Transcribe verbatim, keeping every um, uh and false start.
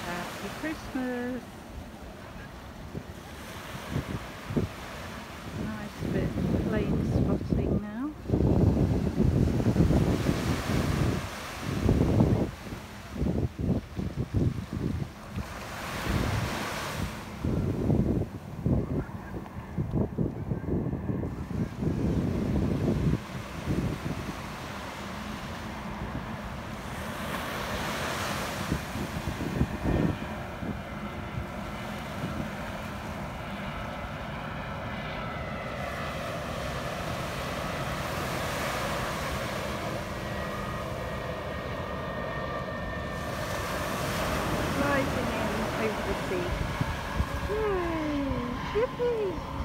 Happy Christmas. Nice bit of plane spotting now. Rising in over the sea. Yay! Yippee!